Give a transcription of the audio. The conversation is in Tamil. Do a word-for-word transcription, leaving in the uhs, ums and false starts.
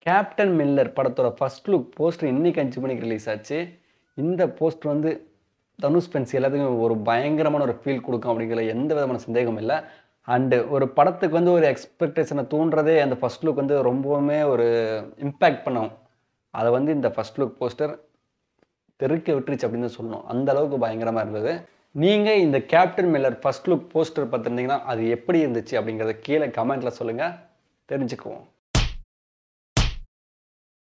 கேப்டன் மில்லர் படத்தோட ஃபர்ஸ்ட் லுக் போஸ்டர் இன்னைக்கு அஞ்சு மணிக்கு ரிலீஸ் ஆச்சு. இந்த போஸ்டர் வந்து தனுஷ் ஃபேன்ஸ் எல்லாத்துக்கும் ஒரு பயங்கரமான ஒரு ஃபீல் கொடுக்கும் அப்படிங்கிற எந்த விதமான சந்தேகமும் இல்லை. அண்டு ஒரு படத்துக்கு வந்து ஒரு எக்ஸ்பெக்டேஷனை தூண்டுறதே அந்த ஃபர்ஸ்ட் லுக் வந்து ரொம்பவுமே ஒரு இம்பேக்ட் பண்ணும். அதை வந்து இந்த ஃபர்ஸ்ட் லுக் போஸ்டர் தெருக்க விட்டுருச்சு அப்படின்னு சொல்லணும். அந்த அளவுக்கு பயங்கரமாக இருந்தது. நீங்கள் இந்த captain Miller first look poster பார்த்துருந்தீங்கன்னா அது எப்படி இருந்துச்சு அப்படிங்கிறத கீழே கமெண்ட்டில் சொல்லுங்கள், தெரிஞ்சுக்குவோம்.